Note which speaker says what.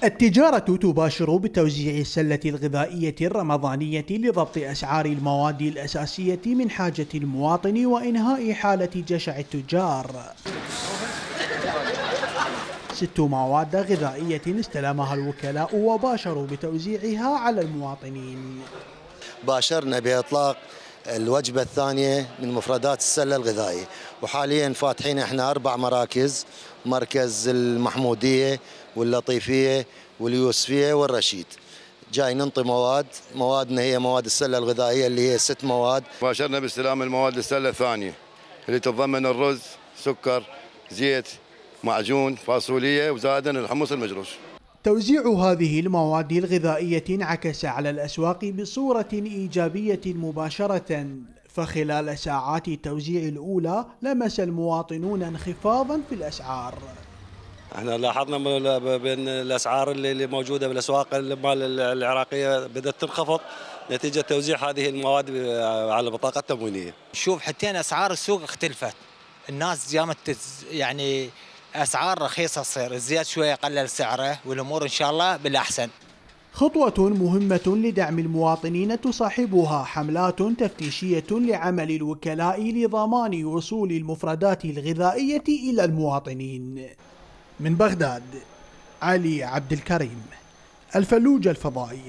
Speaker 1: التجارة تباشر بتوزيع السلة الغذائية الرمضانية لضبط أسعار المواد الأساسية من حاجة المواطن وإنهاء حالة جشع التجار. 6 مواد غذائية استلمها الوكلاء وباشروا بتوزيعها على المواطنين.
Speaker 2: باشرنا بإطلاق الوجبة الثانية من مفردات السلة الغذائية، وحاليا فاتحين احنا 4 مراكز: مركز المحمودية واللطيفية واليوسفية والرشيد. جاي ننطي موادنا هي مواد السلة الغذائية اللي هي 6 مواد.
Speaker 3: باشرنا باستلام المواد السلة الثانية اللي تتضمن الرز، سكر، زيت، معجون، فاصولية، وزائدا الحمص المجروش.
Speaker 1: توزيع هذه المواد الغذائية انعكس على الأسواق بصورة إيجابية مباشرة، فخلال ساعات التوزيع الأولى لمس المواطنون انخفاضا في الأسعار.
Speaker 4: احنا لاحظنا بأن الأسعار اللي موجودة بالأسواق المال العراقية بدأت تنخفض نتيجة توزيع هذه المواد على البطاقة التموينية.
Speaker 5: شوف حتى أسعار السوق اختلفت، الناس قامت يعني أسعار رخيصة تصير، الزيت شوية قلل سعره والأمور إن شاء الله بالأحسن.
Speaker 1: خطوة مهمة لدعم المواطنين تصاحبها حملات تفتيشية لعمل الوكلاء لضمان وصول المفردات الغذائية إلى المواطنين. من بغداد، علي عبد الكريم، الفلوج الفضائي.